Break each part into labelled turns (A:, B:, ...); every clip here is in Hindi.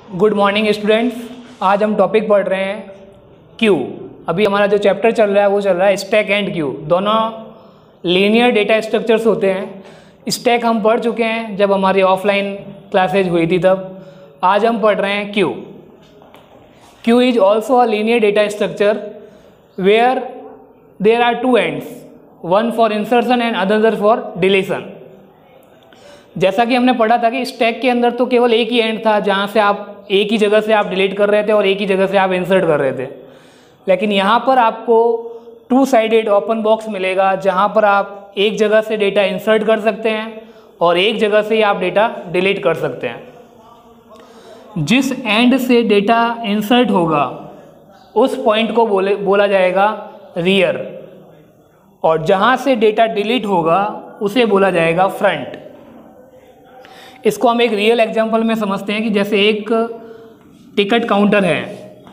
A: Good morning students. आज हम टॉपिक पढ़ रहे हैं क्यू। अभी हमारा जो चैप्टर चल रहा है वो चल रहा है स्टैक एंड क्यू। दोनों लीनियर डेटा स्ट्रक्चर्स होते हैं। स्टैक हम पढ़ चुके हैं जब हमारी ऑफलाइन क्लासेज हुई थी तब। आज हम पढ़ रहे हैं queue. Queue is also a linear data structure where there are two ends, one for insertion and other for deletion. जैसा कि हमने पढ़ा था कि स्टैक के अंदर तो केवल एक ही एंड था जहाँ से आप एक ही जगह से आप डिलीट कर रहे थे और एक ही जगह से आप इंसर्ट कर रहे थे, लेकिन यहाँ पर आपको टू साइडेड ओपन बॉक्स मिलेगा जहाँ पर आप एक जगह से डेटा इंसर्ट कर सकते हैं और एक जगह से ही आप डेटा डिलीट कर सकते हैं। जिस एंड से डेटा इंसर्ट होगा उस पॉइंट को बोला जाएगा रियर, और जहाँ से डेटा डिलीट होगा उसे बोला जाएगा फ्रंट। इसको हम एक रियल एग्जांपल में समझते हैं कि जैसे एक टिकट काउंटर है।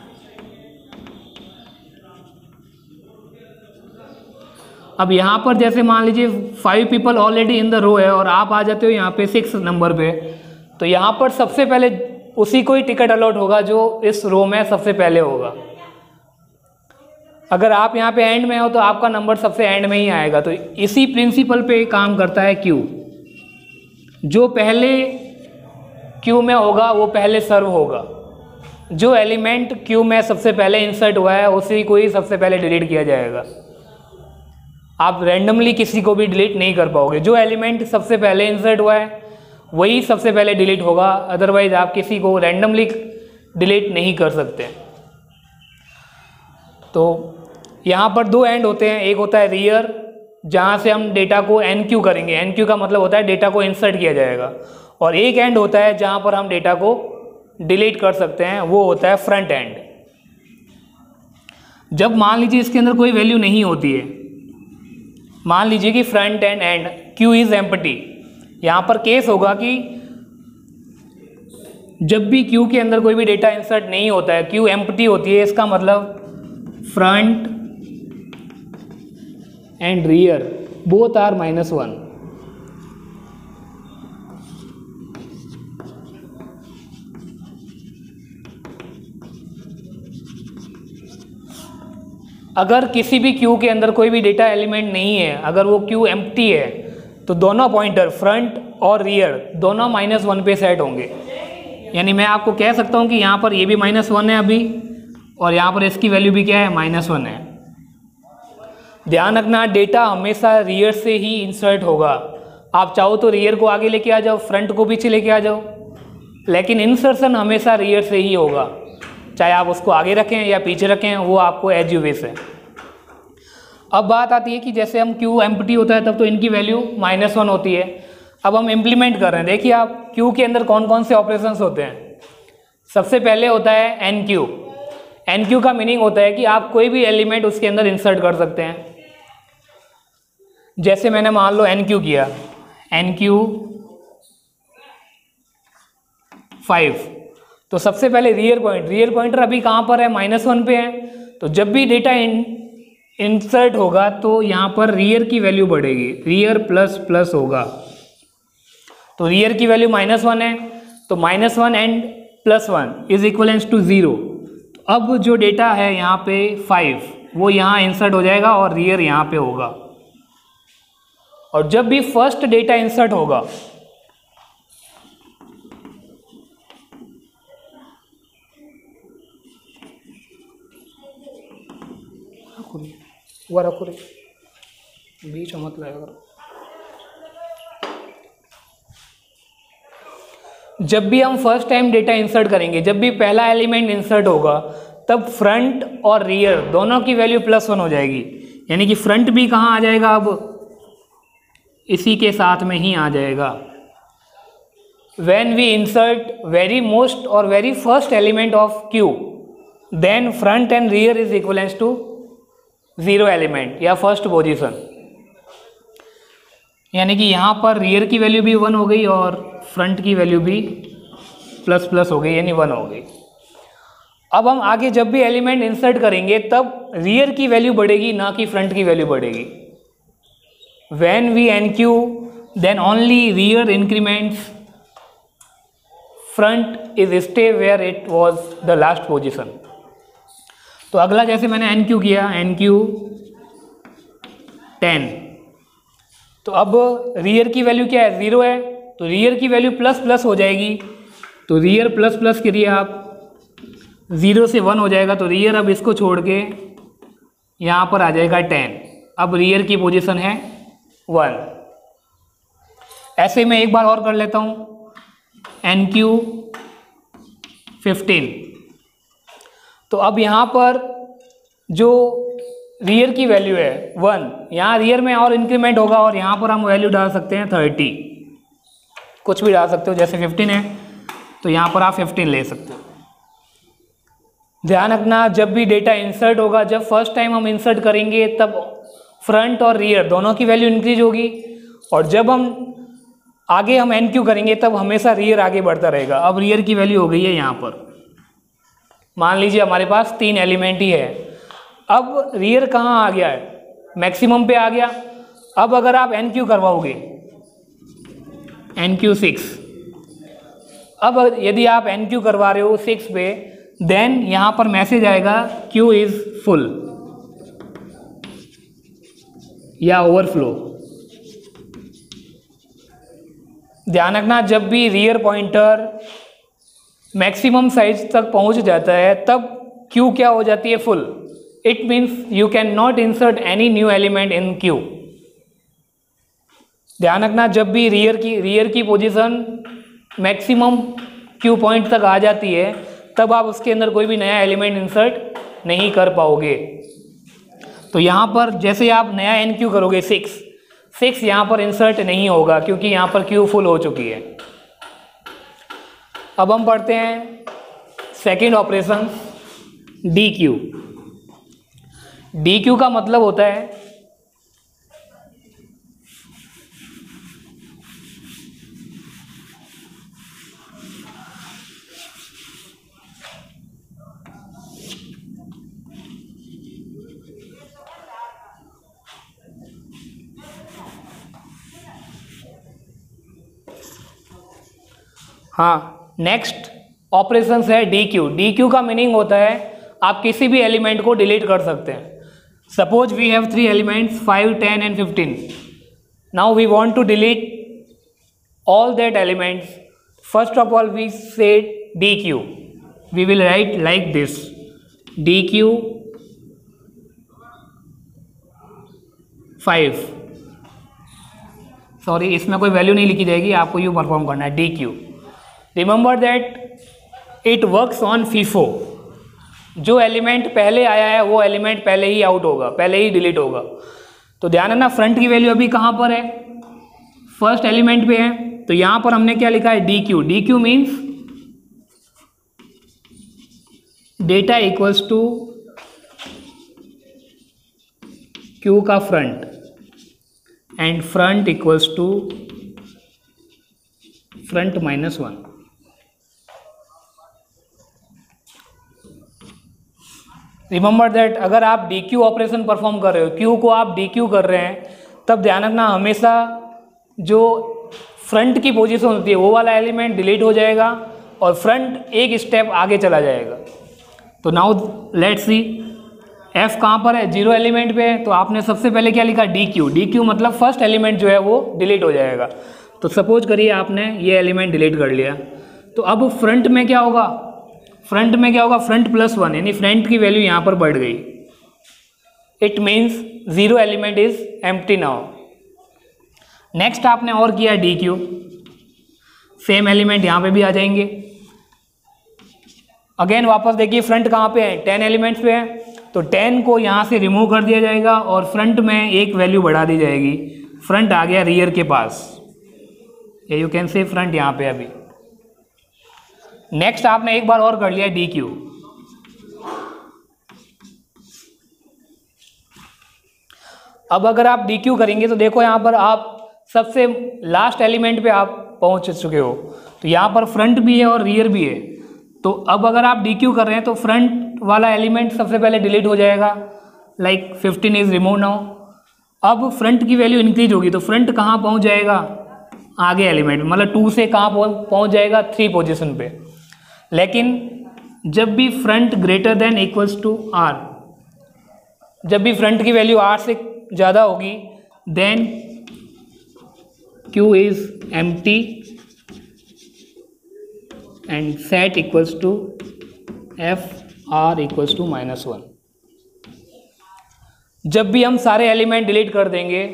A: अब यहाँ पर जैसे मान लीजिए 5 people already in the row है और आप आ जाते हो यहाँ पे 6 नंबर पे, तो यहाँ पर सबसे पहले उसी को ही टिकट अलॉट होगा जो इस रो में सबसे पहले होगा। अगर आप यहाँ पे एंड में हो तो आपका नंबर सबसे एंड में ही आएगा। तो इसी प्रिंसिपल पे काम करता है क्यू। जो पहले क्यू में होगा वो पहले सर्व होगा। जो एलिमेंट क्यू में सबसे पहले इंसर्ट हुआ है उसी को ही सबसे पहले डिलीट किया जाएगा। आप रैंडमली किसी को भी डिलीट नहीं कर पाओगे। जो एलिमेंट सबसे पहले इंसर्ट हुआ है वही सबसे पहले डिलीट होगा, अदरवाइज आप किसी को रैंडमली डिलीट नहीं कर सकते। तो यहाँ पर दो एंड होते हैं। एक होता है रियर जहाँ से हम डेटा को एनक्यू करेंगे, एनक्यू का मतलब होता है डेटा को इंसर्ट किया जाएगा, और एक एंड होता है जहाँ पर हम डेटा को डिलीट कर सकते हैं, वो होता है फ्रंट एंड। जब मान लीजिए इसके अंदर कोई वैल्यू नहीं होती है, मान लीजिए कि front and queue is empty, यहाँ पर केस होगा कि जब भी क्यू के अंदर कोई भी डेटा इंसर्ट नहीं होता है, क्यू एम्प्टी होती है, इसका मतलब front and rear both are -1। अगर किसी भी क्यू के अंदर कोई भी डेटा एलिमेंट नहीं है, अगर वो क्यू एम्प्टी है, तो दोनों पॉइंटर फ्रंट और रियर दोनों -1 पे सेट होंगे। यानी मैं आपको कह सकता हूँ कि यहाँ पर ये भी -1 है अभी, और यहाँ पर इसकी वैल्यू भी क्या है, -1 है। ध्यान रखना, डेटा हमेशा रियर से ही इंसर्ट होगा। आप चाहो तो रियर को आगे लेके आ जाओ, फ्रंट को पीछे लेके आ जाओ, लेकिन इंसर्शन हमेशा रियर से ही होगा। चाहे आप उसको आगे रखें या पीछे रखें, वो आपको एज यू विश है। अब बात आती है कि जैसे हम क्यू एम्प्टी होता है तब तो इनकी वैल्यू -1 होती है। अब हम इम्प्लीमेंट कर रहे हैं। देखिए आप क्यू के अंदर कौन कौन से ऑपरेशंस होते हैं। सबसे पहले होता है एन क्यू। एन क्यू का मीनिंग होता है कि आप कोई भी एलिमेंट उसके अंदर इंसर्ट कर सकते हैं। जैसे मैंने मान लो एन क्यू किया, एन क्यू 5, तो सबसे पहले रियर पॉइंटर अभी कहाँ पर है, -1 पे है। तो जब भी डेटा इंसर्ट होगा तो यहाँ पर रियर की वैल्यू बढ़ेगी, रियर प्लस होगा। तो रियर की वैल्यू -1 है, तो -1 एंड +1 इज इक्वलेंस टू 0। अब जो डेटा है यहाँ पे 5, वो यहाँ इंसर्ट हो जाएगा और रियर यहाँ पे होगा। और जब भी फर्स्ट डेटा इंसर्ट होगा बीच मत लगाया करो। जब भी हम फर्स्ट टाइम डेटा इंसर्ट करेंगे, जब भी पहला एलिमेंट इंसर्ट होगा, तब फ्रंट और रियर दोनों की वैल्यू +1 हो जाएगी। यानी कि फ्रंट भी कहाँ आ जाएगा, अब इसी के साथ में ही आ जाएगा। When we insert very most or very first element of Q, then front and rear is equivalent to 0 element या फर्स्ट पोजीशन। यानी कि यहाँ पर रियर की वैल्यू भी 1 हो गई और फ्रंट की वैल्यू भी ++ हो गई, यानी 1 हो गई। अब हम आगे जब भी एलिमेंट इंसर्ट करेंगे तब रियर की वैल्यू बढ़ेगी, ना कि फ्रंट की वैल्यू बढ़ेगी। When we NQ, then only rear increments front is stay where it was the last position. तो अगला जैसे मैंने एन क्यू किया, एन क्यू 10, तो अब रियर की वैल्यू क्या है, 0 है, तो रियर की वैल्यू प्लस प्लस हो जाएगी, तो रियर प्लस प्लस करिए आप, 0 से 1 हो जाएगा, तो रियर अब इसको छोड़ के यहाँ पर आ जाएगा 10। अब रियर की पोजीशन है 1। ऐसे मैं एक बार और कर लेता हूँ, एन क्यू 15। तो अब यहाँ पर जो रियर की वैल्यू है 1, यहाँ रियर में और इंक्रीमेंट होगा और यहाँ पर हम वैल्यू डाल सकते हैं 30, कुछ भी डाल सकते हो, जैसे 15 है तो यहाँ पर आप 15 ले सकते हो। ध्यान रखना जब भी डेटा इंसर्ट होगा, जब फर्स्ट टाइम हम इंसर्ट करेंगे तब फ्रंट और रियर दोनों की वैल्यू इंक्रीज होगी, और जब हम आगे हम एन क्यू करेंगे तब हमेशा रियर आगे बढ़ता रहेगा। अब रियर की वैल्यू हो गई है यहाँ पर, मान लीजिए हमारे पास 3 एलिमेंट ही है। अब रियर कहाँ आ गया है, मैक्सिमम पे आ गया। अब अगर आप एन क्यू करवाओगे, एन क्यू 6, अब यदि आप एन क्यू करवा रहे हो 6 पे, देन यहाँ पर मैसेज आएगा क्यू इज फुल या ओवरफ्लो। ध्यान रखना जब भी रियर पॉइंटर मैक्सिमम साइज तक पहुँच जाता है तब क्यू क्या हो जाती है, full. It means you can not insert any new element in queue. ध्यान रखना जब भी रियर की पोजीशन मैक्सिमम क्यू पॉइंट तक आ जाती है तब आप उसके अंदर कोई भी नया एलिमेंट इंसर्ट नहीं कर पाओगे। तो यहाँ पर जैसे आप नया एन क्यू करोगे 6 यहाँ पर इंसर्ट नहीं होगा क्योंकि यहाँ पर क्यू फुल हो चुकी है। अब हम पढ़ते हैं second operation, dequeue. Dequeue का मतलब होता है हाँ, नेक्स्ट ऑपरेशंस है डी क्यू। डी क्यू का मीनिंग होता है आप किसी भी एलिमेंट को डिलीट कर सकते हैं। Suppose we have 3 elements 5, 10 and 15। Now we want to delete all that elements. First of all we said dq. We will write like this, dq 5, sorry इसमें कोई वैल्यू नहीं लिखी जाएगी, आपको यू परफॉर्म करना है dq। Remember that it works on FIFO. जो एलिमेंट पहले आया है वो एलिमेंट पहले ही आउट होगा, पहले ही डिलीट होगा। तो ध्यान रखना फ्रंट की वैल्यू अभी कहाँ पर है, फर्स्ट एलिमेंट पे है, तो यहां पर हमने क्या लिखा है dequeue. Dequeue means data equals to queue का front and front equals to front -1। Remember that अगर आप डी क्यू ऑपरेशन परफॉर्म कर रहे हो, क्यू को आप डी क्यू कर रहे हैं, तब ध्यान रखना हमेशा जो फ्रंट की पोजीशन होती है वो वाला एलिमेंट डिलीट हो जाएगा और फ्रंट एक स्टेप आगे चला जाएगा। तो नाउ लेट्स सी, एफ कहाँ पर है, 0 एलिमेंट पे है, तो आपने सबसे पहले क्या लिखा डी क्यू। डी क्यू मतलब फर्स्ट एलिमेंट जो है वो डिलीट हो जाएगा। तो सपोज करिए आपने ये एलिमेंट डिलीट कर लिया, तो अब फ्रंट में क्या होगा, फ्रंट में क्या होगा, फ्रंट +1, यानी फ्रंट की वैल्यू यहाँ पर बढ़ गई। It means 0 element is empty now. Next आपने और किया डी क्यू, सेम एलिमेंट यहाँ पे भी आ जाएंगे। अगेन वापस देखिए फ्रंट कहाँ पे है, 10 एलिमेंट्स पे है, तो 10 को यहाँ से रिमूव कर दिया जाएगा और फ्रंट में एक वैल्यू बढ़ा दी जाएगी। फ्रंट आ गया रियर के पास, या यू कैन से फ्रंट यहाँ पे अभी। नेक्स्ट आपने एक बार और कर लिया डी क्यू। अब अगर आप डी क्यू करेंगे तो देखो यहाँ पर आप सबसे लास्ट एलिमेंट पे आप पहुँच चुके हो, तो यहाँ पर फ्रंट भी है और रियर भी है। तो अब अगर आप डी क्यू कर रहे हैं तो फ्रंट वाला एलिमेंट सबसे पहले डिलीट हो जाएगा, लाइक 15 इज रिमूव नाउ। अब फ्रंट की वैल्यू इंक्रीज होगी, तो फ्रंट कहाँ पहुँच जाएगा, आगे एलिमेंट, मतलब 2 से कहाँ पहुँच जाएगा, 3 पोजीशन पे। लेकिन जब भी front greater than equals to R, जब भी फ्रंट की वैल्यू आर से ज़्यादा होगी, then queue is empty and set equals to F R equals to -1। जब भी हम सारे एलिमेंट डिलीट कर देंगे,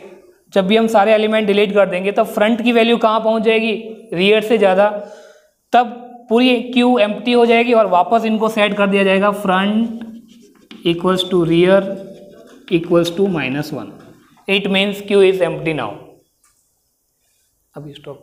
A: तब फ्रंट की वैल्यू कहाँ पहुँच जाएगी, रियर से ज़्यादा, तब पूरी क्यू एम्प्टी हो जाएगी और वापस इनको सेट कर दिया जाएगा, front equals to rear equals to -1। It means queue is empty now. अभी स्टॉप।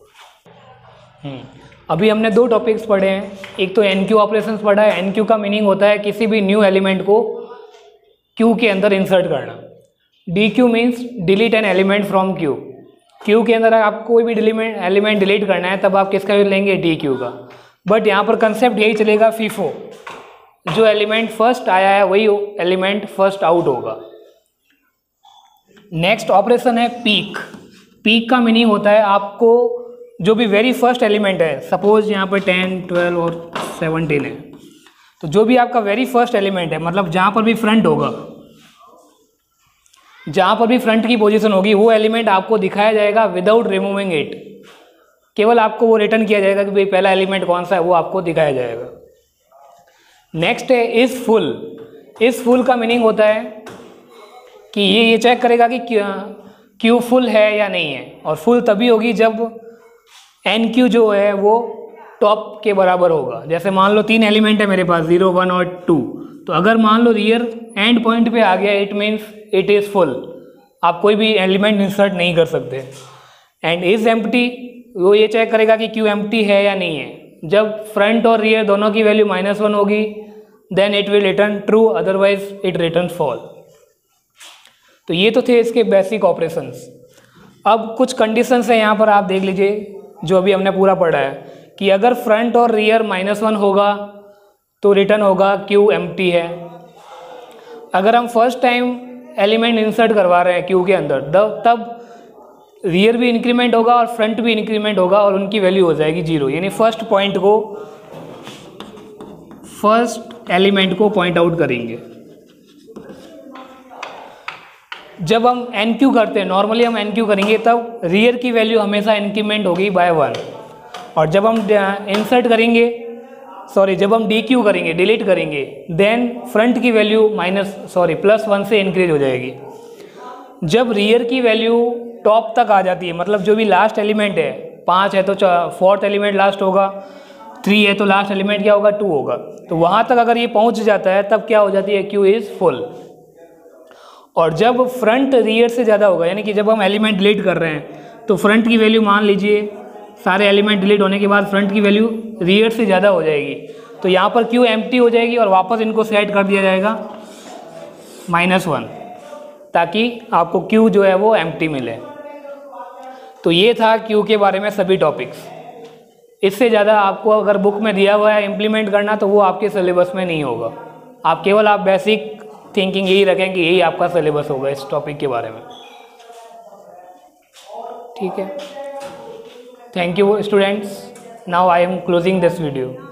A: अभी हमने 2 टॉपिक्स पढ़े हैं। एक तो एनक्यू ऑपरेशंस पढ़ा है। एनक्यू का मीनिंग होता है किसी भी न्यू एलिमेंट को क्यू के अंदर इंसर्ट करना। Dequeue means delete an element from queue. Queue के अंदर आपको कोई भी एलिमेंट डिलीट करना है तब आप किसका यूज लेंगे, डी क्यू का। बट यहाँ पर कंसेप्ट यही चलेगा, फीफो, जो एलिमेंट फर्स्ट आया है वही एलिमेंट फर्स्ट आउट होगा। नेक्स्ट ऑपरेशन है पीक। पीक का मीनिंग होता है आपको जो भी वेरी फर्स्ट एलिमेंट है, सपोज यहाँ पर 10, 12 और 17 है, तो जो भी आपका वेरी फर्स्ट एलिमेंट है, मतलब जहाँ पर भी फ्रंट होगा, जहाँ पर भी फ्रंट की पोजीशन होगी, वो एलिमेंट आपको दिखाया जाएगा विदाउट रिमूविंग इट। केवल आपको वो रिटर्न किया जाएगा कि भाई पहला एलिमेंट कौन सा है, वो आपको दिखाया जाएगा। नेक्स्ट है इज फुल। इज फुल का मीनिंग होता है कि ये चेक करेगा कि क्यू फुल है या नहीं है, और फुल तभी होगी जब एन क्यू जो है वो टॉप के बराबर होगा। जैसे मान लो 3 एलिमेंट है मेरे पास, 0, 1 और 2, तो अगर मान लो रियर एंड पॉइंट पे आ गया, it means it is full. आप कोई भी एलिमेंट इंसर्ट नहीं कर सकते। एंड इज एम्प्टी, वो ये चेक करेगा कि क्यू एम्प्टी है या नहीं है। जब फ्रंट और रियर दोनों की वैल्यू -1 होगी, then it will return true, otherwise it return false. तो ये तो थे इसके बेसिक ऑपरेशंस। अब कुछ कंडीशंस है यहाँ पर, आप देख लीजिए, जो अभी हमने पूरा पढ़ा है कि अगर फ्रंट और रियर -1 होगा तो रिटर्न होगा क्यू एम्प्टी है। अगर हम फर्स्ट टाइम एलिमेंट इंसर्ट करवा रहे हैं क्यू के अंदर, तब रियर भी इंक्रीमेंट होगा और फ्रंट भी इंक्रीमेंट होगा और उनकी वैल्यू हो जाएगी 0, यानी फर्स्ट एलिमेंट को पॉइंट आउट करेंगे। जब हम एन क्यू करते हैं, नॉर्मली हम एन क्यू करेंगे, तब रियर की वैल्यू हमेशा इंक्रीमेंट होगी बाय 1, और जब हम इंसर्ट करेंगे, जब हम डी क्यू करेंगे, डिलीट करेंगे, देन फ्रंट की वैल्यू +1 से इंक्रीज हो जाएगी। जब रियर की वैल्यू टॉप तक आ जाती है, मतलब जो भी लास्ट एलिमेंट है, 5 है तो 4th एलिमेंट लास्ट होगा, 3 है तो लास्ट एलिमेंट क्या होगा, 2 होगा। तो वहाँ तक अगर ये पहुँच जाता है तब क्या हो जाती है, क्यू इज़ फुल। और जब फ्रंट रियर से ज़्यादा होगा, यानी कि जब हम एलिमेंट डिलीट कर रहे हैं तो फ्रंट की वैल्यू, मान लीजिए सारे एलिमेंट डिलीट होने के बाद फ्रंट की वैल्यू रियर से ज़्यादा हो जाएगी, तो यहाँ पर क्यू एम्प्टी हो जाएगी और वापस इनको सेट कर दिया जाएगा -1, ताकि आपको क्यू जो है वो एम्प्टी मिले। तो ये था क्यू के बारे में सभी टॉपिक्स। इससे ज़्यादा आपको अगर बुक में दिया हुआ है इम्प्लीमेंट करना, तो वो आपके सिलेबस में नहीं होगा। आप बेसिक थिंकिंग यही रखें कि यही आपका सिलेबस होगा इस टॉपिक के बारे में। ठीक है, thank you students. Now I am closing this video.